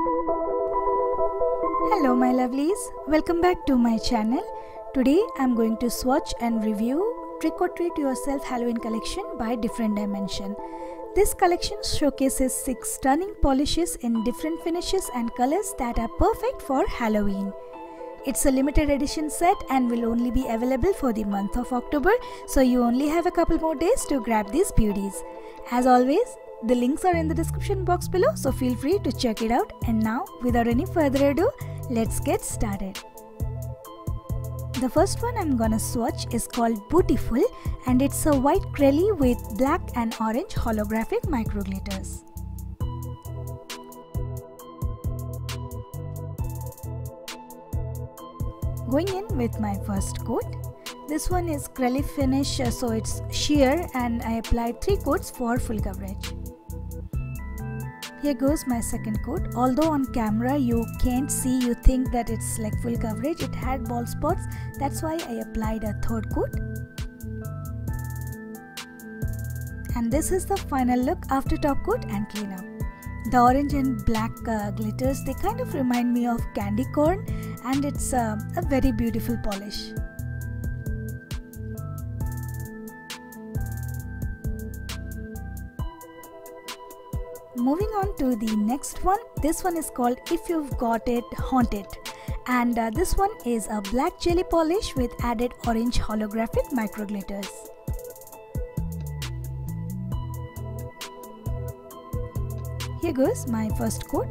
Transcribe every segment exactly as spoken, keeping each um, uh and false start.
Hello my lovelies, welcome back to my channel. Today I'm going to swatch and review Trick or Treat Yourself Halloween collection by Different Dimension. This collection showcases six stunning polishes in different finishes and colors that are perfect for Halloween. It's a limited edition set and will only be available for the month of October, so you only have a couple more days to grab these beauties. As always, the links are in the description box below, so feel free to check it out. And now, without any further ado, let's get started. The first one I'm gonna swatch is called Bootyful, and it's a white crelly with black and orange holographic micro glitters. Going in with my first coat. This one is crelly finish, so it's sheer, and I applied three coats for full coverage. Here goes my second coat. Although on camera you can't see, you think that it's like full coverage, it had bald spots. That's why I applied a third coat. And this is the final look after top coat and cleanup. The orange and black uh, glitters, they kind of remind me of candy corn, and it's uh, a very beautiful polish. Moving on to the next one. This one is called If You've Got It, Haunt It, and uh, this one is a black jelly polish with added orange holographic micro glitters. Here goes my first coat.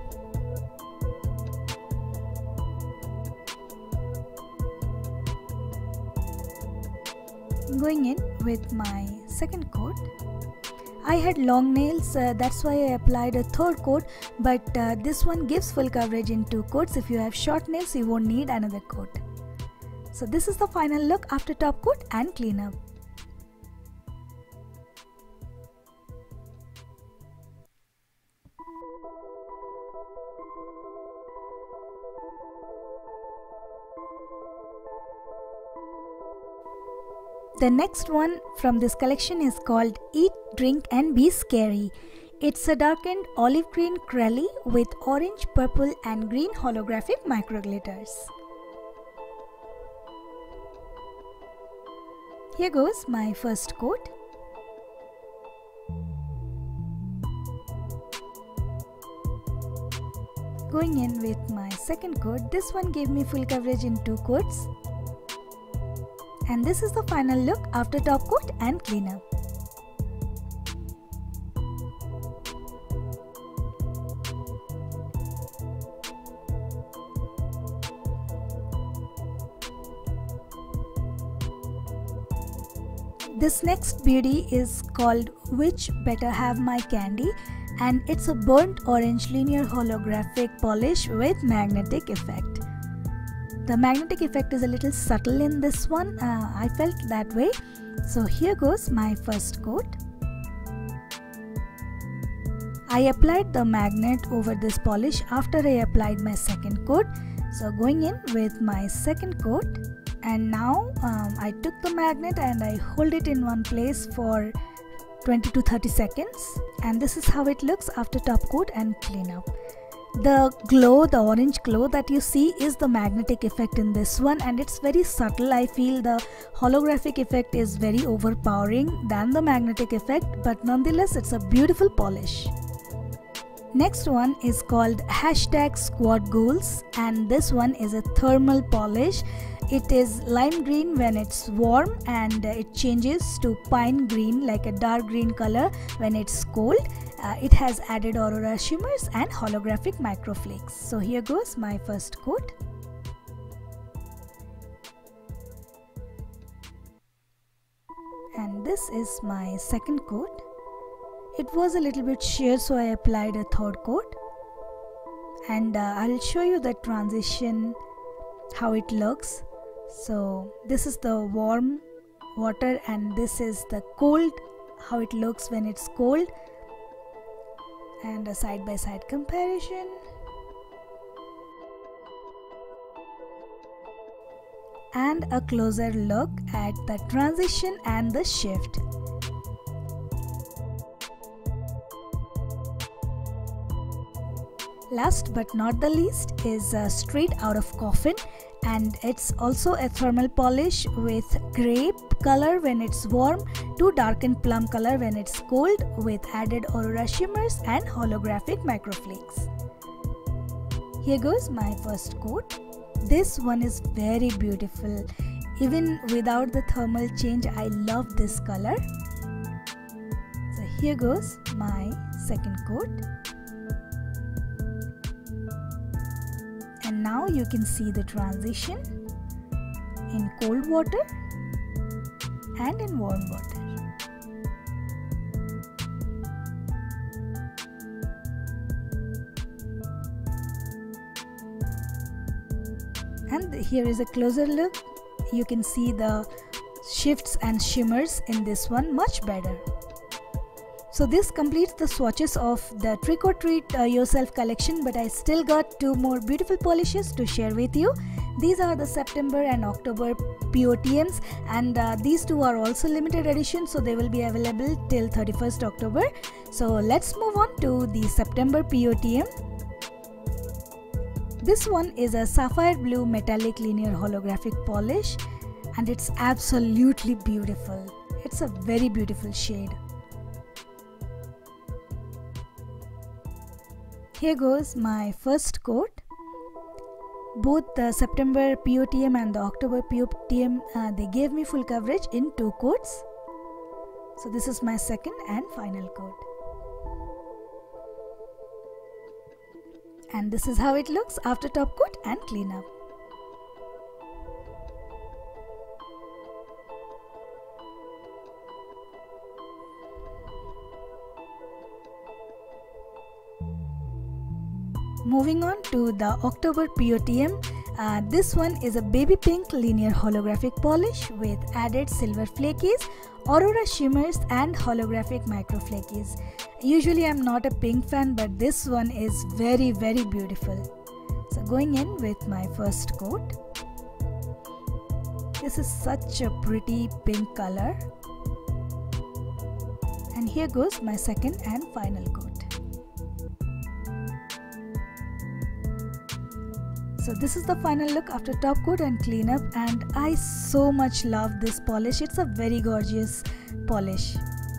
Going in with my second coat. I had long nails, uh, that's why I applied a third coat, but uh, this one gives full coverage in two coats. If you have short nails, you won't need another coat. So this is the final look after top coat and cleanup. The next one from this collection is called Eat, Drink and Be Scary. It's a darkened olive green crelly with orange, purple and green holographic micro glitters. Here goes my first coat. Going in with my second coat. This one gave me full coverage in two coats. And this is the final look after top coat and cleanup. This next beauty is called Which Better Have My Candy, and it's a burnt orange linear holographic polish with magnetic effect. The magnetic effect is a little subtle in this one, uh, I felt that way. So here goes my first coat. I applied the magnet over this polish after I applied my second coat. So going in with my second coat, and now um, I took the magnet and I hold it in one place for twenty to thirty seconds, and this is how it looks after top coat and cleanup. The glow, the orange glow that you see is the magnetic effect in this one, and it's very subtle. I feel the holographic effect is very overpowering than the magnetic effect, but nonetheless it's a beautiful polish. Next one is called Hashtag Squad Goals, and this one is a thermal polish. It is lime green when it's warm, and it changes to pine green, like a dark green color, when it's cold. Uh, it has added aurora shimmers and holographic microflakes. So here goes my first coat. And this is my second coat. It was a little bit sheer, so I applied a third coat. And uh, I'll show you the transition, how it looks. So this is the warm water and this is the cold, how it looks when it's cold. And a side by side comparison. And a closer look at the transition and the shift. Last but not the least is uh, Straight Out of Coffin, and it's also a thermal polish with grape color when it's warm to darkened plum color when it's cold, with added aurora shimmers and holographic microflakes. Here goes my first coat. This one is very beautiful. Even without the thermal change, I love this color. So here goes my second coat. And now you can see the transition in cold water and in warm water. And here is a closer look. You can see the shifts and shimmers in this one much better. So this completes the swatches of the Trick or Treat uh, Yourself collection, but I still got two more beautiful polishes to share with you. These are the September and October P O T Ms, and uh, these two are also limited edition, so they will be available till thirty-first October. So let's move on to the September P O T M. This one is a sapphire blue metallic linear holographic polish, and it's absolutely beautiful. It's a very beautiful shade. Here goes my first coat. Both the September P O T M and the October P O T M, uh, they gave me full coverage in two coats. So this is my second and final coat. And this is how it looks after top coat and cleanup. Moving on to the October P O T M. Uh, this one is a baby pink linear holographic polish with added silver flakies, aurora shimmers and holographic micro flakies. Usually I'm not a pink fan, but this one is very very beautiful. So going in with my first coat. This is such a pretty pink color. And here goes my second and final coat. So this is the final look after top coat and cleanup, and I so much love this polish. It's a very gorgeous polish.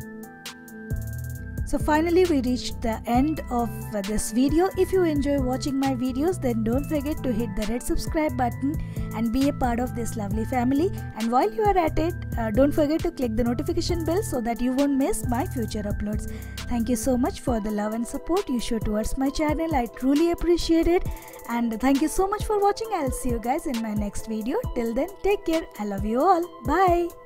So finally we reached the end of this video. If you enjoy watching my videos, then don't forget to hit the red subscribe button and be a part of this lovely family. And while you are at it, uh, don't forget to click the notification bell so that you won't miss my future uploads. Thank you so much for the love and support you show towards my channel. I truly appreciate it. And thank you so much for watching. I'll see you guys in my next video. Till then, take care. I love you all. Bye.